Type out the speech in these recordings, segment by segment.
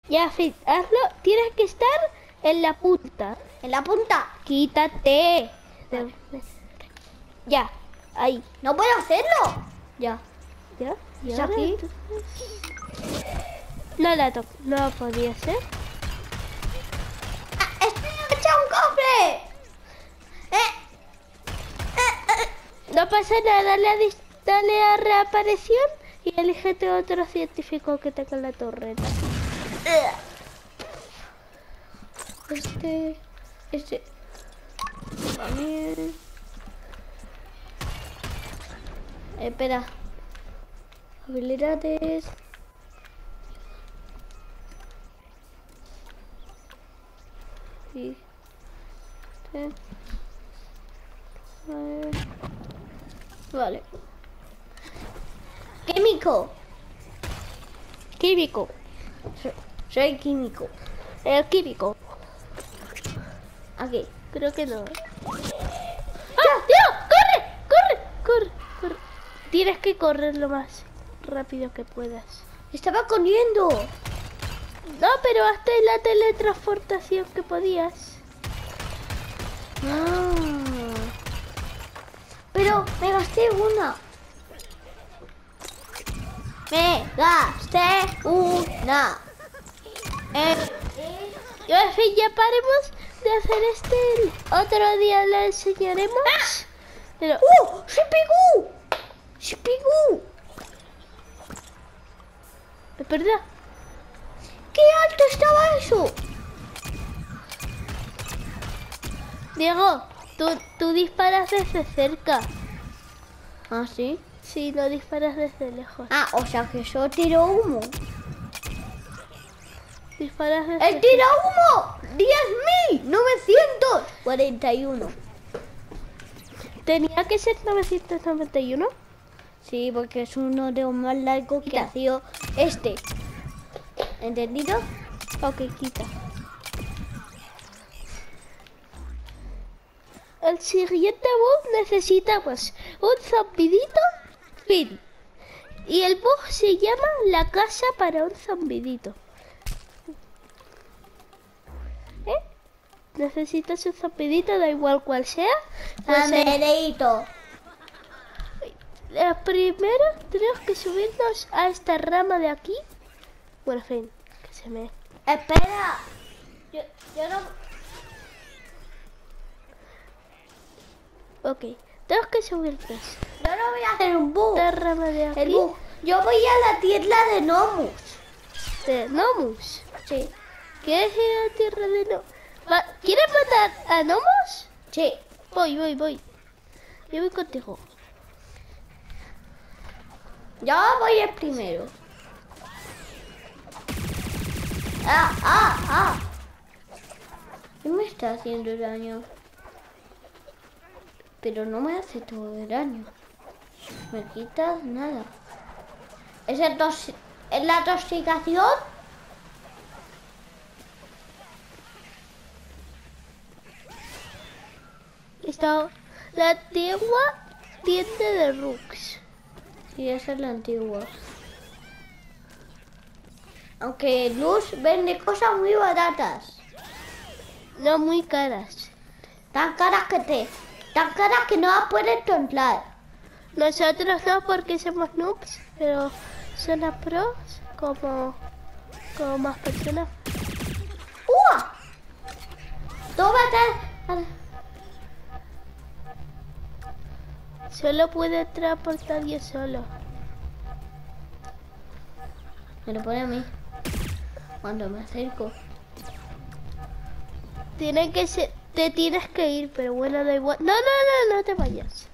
Ya, Fit, hazlo. Tienes que estar en la punta. En la punta. Quítate. Ya, ahí. No puedo hacerlo. Ya. ¿Ya? ¿Y ¿Es ahora aquí? entonces? No la toco. No podía ser. Ah, estoy echado un cofre. No pasa nada. Dale a reaparición y elígete otro científico que tenga la torreta. Este. También. Espera. Habilidades. Y. Vale. Químico. Químico. Soy químico. El químico. Aquí. Creo que no. ¡Ah! ¡Tío! ¡Corre! ¡Corre! ¡Corre! ¡Corre! Tienes que correr lo más rápido que puedas. Estaba corriendo. No, pero hazte la teletransportación que podías. Pero me gasté una. Me gasté una. Yo, en fin, ya paremos de hacer este. Otro día le enseñaremos. Pero. ¡Se pegó! ¡Se pegó! Es verdad. ¡Qué alto estaba eso! Diego, tú disparas desde cerca. ¿Ah, sí? Sí, no disparas desde lejos. Ah, o sea que yo tiro humo. Disparas desde ¡El tira humo! ¡10.941! ¿Tenía que ser 991? Sí, porque es uno de los más largos que ha sido este. ¿Entendido? Ok, quita. El siguiente bug necesitamos un zombidito fin. Y el bug se llama la casa para un zombidito. Necesitas un zombidito, da igual cual sea. Pues, Amederito. primero tenemos que subirnos a esta rama de aquí. Bueno, en fin, que se me... Espera. Yo no... Ok, tenemos que subirnos. Yo no voy a hacer un bug. Esta rama de aquí. El bug. Yo voy a la tierra de Nomus. De Nomus. Sí. ¿Quieres ir a la tierra de Nomus? ¿Quieres matar a Nomus? Sí. Voy. Yo voy contigo. Yo voy el primero. ¿Qué me está haciendo daño? Pero no me hace todo el daño. Me quitas nada. ¿Es la toxicación? Está la antigua tienda de Rux. Sí, esa es la antigua. Aunque Luz vende cosas muy baratas. No muy caras. Tan caras que no las puedes comprar. Nosotros no porque somos noobs, pero son las pros como más personas. ¡Ua! Tómate. Solo puede transportar yo solo. Me lo pone a mí. Cuando me acerco. Tiene que ser, te tienes que ir, pero bueno, da igual. No te vayas.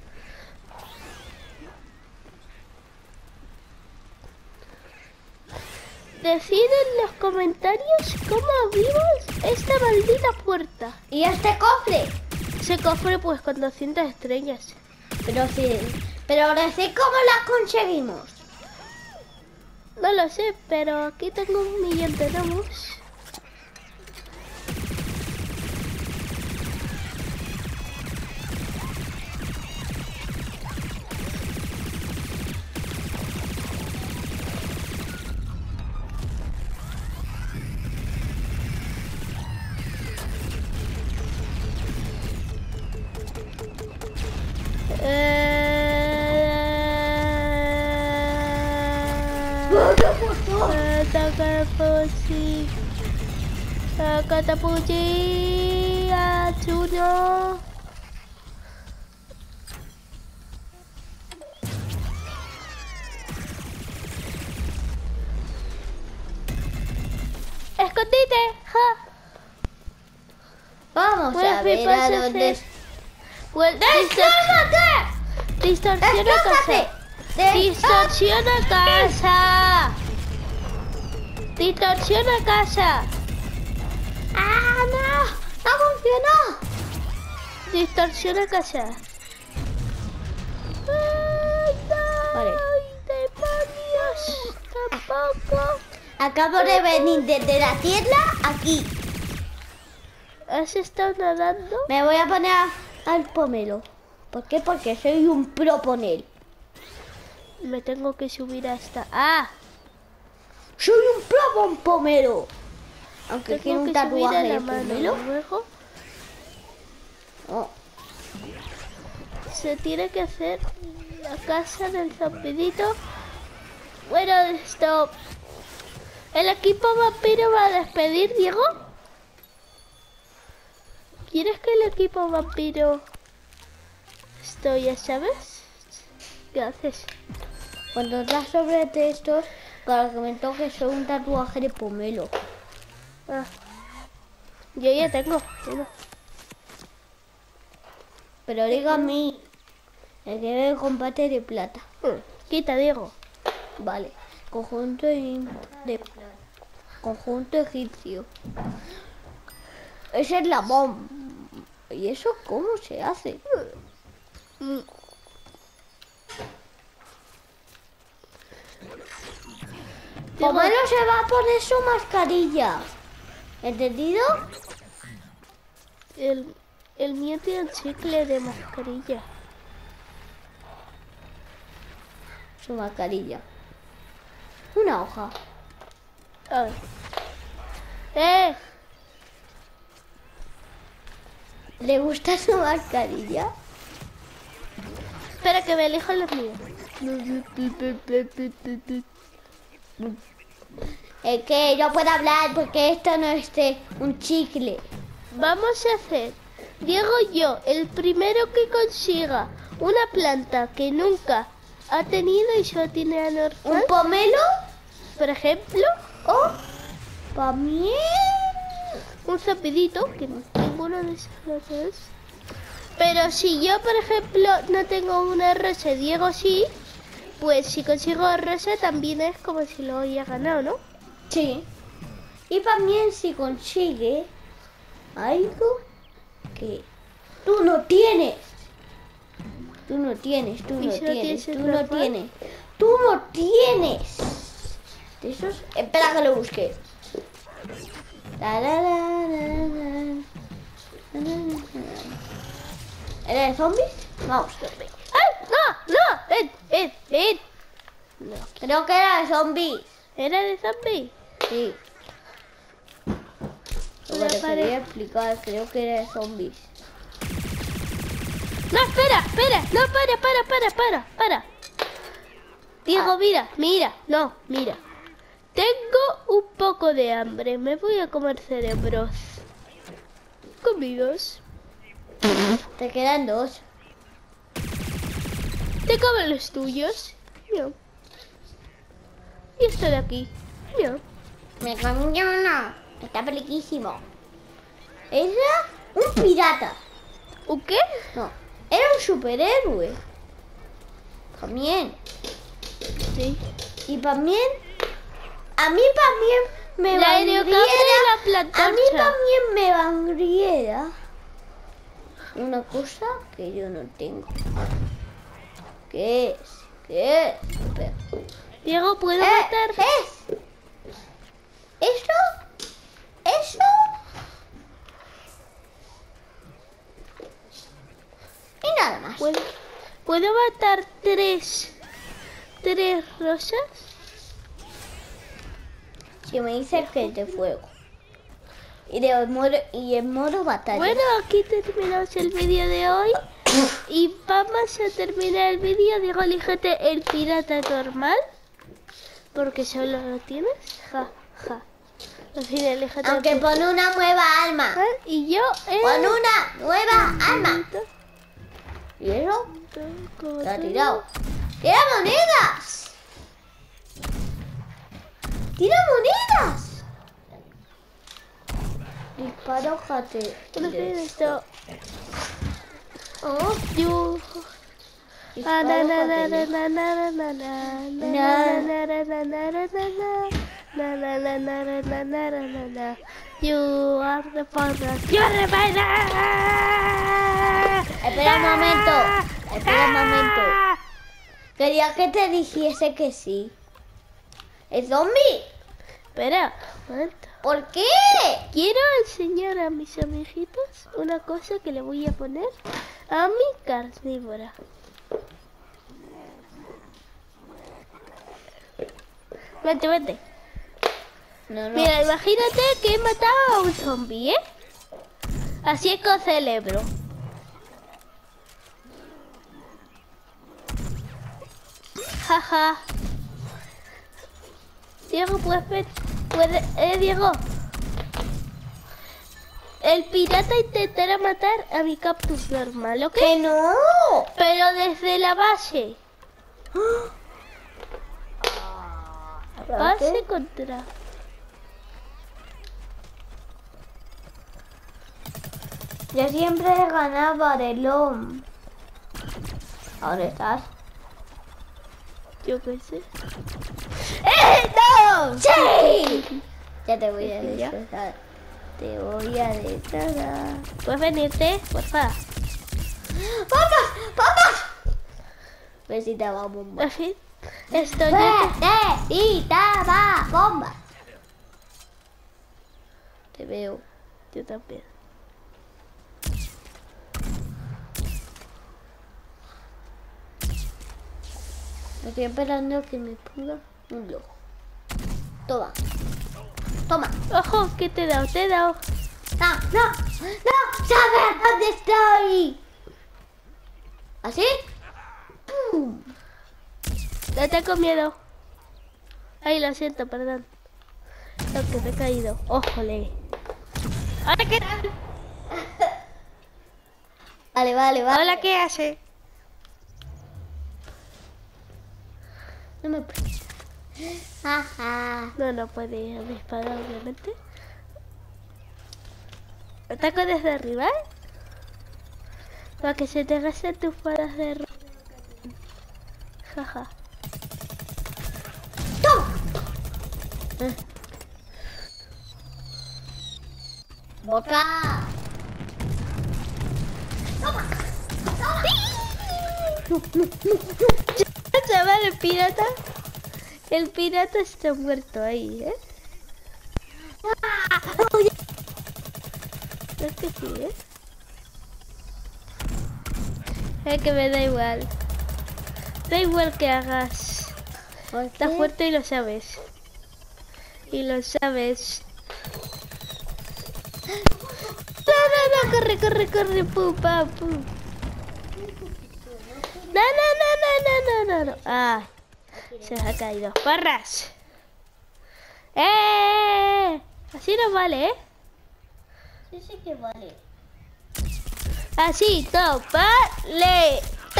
Decid en los comentarios cómo abrimos esta maldita puerta. ¿Y este cofre? Ese cofre pues con 200 estrellas. Pero sí. Pero decid cómo las conseguimos. No lo sé, pero aquí tengo 1.000.000 de gnomos. Catapuchi. Catapuchi. Achuno. Escondite. Ja. Vamos a ver a dónde... ¡Descárgate! Distorsiona casa. Distorsiona casa. Distorsiona casa. ¡Ah, no! ¡No funcionó! Distorsiona casa. Vale. ¡Ay, demonios! Tampoco. Acabo de venir desde la tienda aquí. ¿Has estado nadando? Me voy a poner al pomelo. ¿Por qué? Porque soy un pro ponel. Me tengo que subir hasta... ¡Ah! Soy un pro pomelo. Aunque quiero Tengo un que subir a tatuaje la de mano. pomelo. Luego Oh. se tiene que hacer la casa del zombidito. Bueno, esto... ¿El equipo vampiro va a despedir, Diego? ¿Quieres que el equipo vampiro... Esto ya sabes? ¿Qué haces? Cuando das sobre textos, para que me toque soy un tatuaje de pomelo. Ah. Yo ya tengo. Pero diga a mí, el que ve el combate de plata. Quita, Diego. Vale. Conjunto de conjunto egipcio. Esa es la bomba. ¿Y eso cómo se hace? Pomelo se va a poner su mascarilla. ¿Entendido? El mío tiene un chicle de mascarilla. Su mascarilla. Una hoja. A ver. ¡Eh! ¿Le gusta su mascarilla? Espera que me elijo los míos. Es que no puedo hablar porque esto no es un chicle. Vamos a hacer, Diego y yo, el primero que consiga una planta que nunca ha tenido y solo tiene ¿Un anormal, pomelo? por ejemplo, ¿O también? un zapidito, que ninguno de esos dos es. Pero si yo, por ejemplo, no tengo una rosa, Diego sí, pues si consigo rosa también es como si lo haya ganado, ¿no? Sí. Y también si consigue algo que tú no tienes. Tú no tienes, tú ¿Y no si no tienes, tienes tú no normal? tienes. Tú no tienes. De esos... Espera que lo busque. ¿Era de zombies? Vamos. ¡Ay! ¡No! ¡No! ¡Ven! No. Creo que era de zombies. ¿Era de zombie? Sí. Lo La que pared. quería explicar, creo que era de zombies. No, espera. No, para. Diego, mira. Tengo un poco de hambre. Me voy a comer cerebros. Comidos. Te quedan dos. Te comen los tuyos. Mira. Y esto de aquí. Mira. Me comí uno. Está peliquísimo. Era un pirata. ¿Un qué? No, era un superhéroe. También. Sí. Y también... A mí también me La aerocabra y la A mí plantorcha. también me valdría una cosa que yo no tengo. ¿Qué es? ¿Qué es? Espera. Diego, ¿puedo matar? ¿Eso? Y nada más. ¿Puedo matar tres rosas? Si me dices que es de fuego. Y en modo batalla. Bueno, aquí terminamos el vídeo de hoy. Y vamos a terminar el vídeo. Diego, elígete el pirata normal. Porque solo lo tienes. Ja, ja. Al final, aléjate. Aunque pon una nueva alma. Y yo... Pon una nueva alma. ¿Y eso? Te ha tirado. ¡Tira monedas! ¡Tira monedas! Disparo, jate. No sé esto. Oh, Yo... You are the forest. You are the final. Espera un momento. Espera un momento. Quería que te dijese que sí. ¿Es zombie? Espera, un momento. ¿Por qué? Quiero enseñar a mis amiguitos una cosa que le voy a poner a mi carnívora. Vente, vente. No. Mira, imagínate que he matado a un zombie, ¿eh? Así es con cerebro. Jaja. Diego, puede, Diego. El pirata intentará matar a mi cactus normal, ¿ok? ¡Que no! Pero desde la base. Base contra. Yo siempre ganaba de LOM. ¿Dónde estás? Yo qué sé. ¡No! ¡Sí! Ya te voy a ¿Ya? destrozar. Te voy a destrozar. ¿Puedes venirte? Porfa. ¡Vamos! ¡Vamos! Necesitaba bomba. En fin. Esto ya Necesitaba bomba. Te veo. Yo también. Estoy esperando que me ponga un logo. Toma. Toma. Ojo, que te he dado, te he dado. No, no, no. ¿Sabes dónde estoy? ¿Así? ¡Pum! No tengo miedo. Ay, lo siento, perdón. Lo que me he caído. Ójole. Hola, ¿qué tal? Vale, vale, vale. Hola, ¿qué hace? No me puedo. Ajá. No puede disparar, obviamente. Ataco desde arriba, ¿eh? Para que se te gasten tus balas de jaja. ¡Toma! ¡Boca! ¡Toma! ¡Toma! Chaval, el pirata está muerto ahí, ¿eh? Es que sí, ¿eh? Es que me da igual. Da igual que hagas. Estás fuerte y lo sabes. Y lo sabes. No, corre, pum, pam, pum. No. Ay, se me ha caído. ¡Parras! Así no vale, ¿eh? Sí que vale. Así, todo, vale.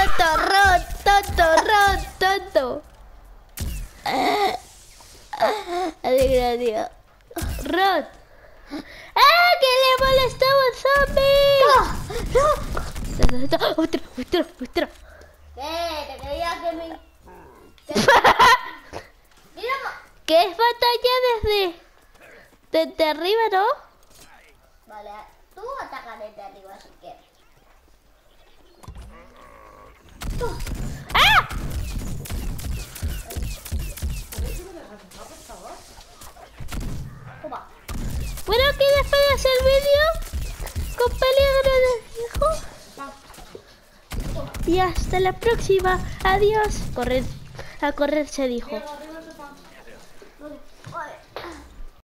Tonto. Gracias. Rod. ¡Que le molestaba un zombie! ¡No! Otro. ¿Qué? ¿Te creías que me...? ¡Mira! Que es batalla desde arriba, ¿no? Vale, tú ataca desde arriba si quieres. ¡Ah! Toma. Bueno, que despegas el vídeo con peligro de hijo. Y hasta la próxima. Adiós. A correr se dijo.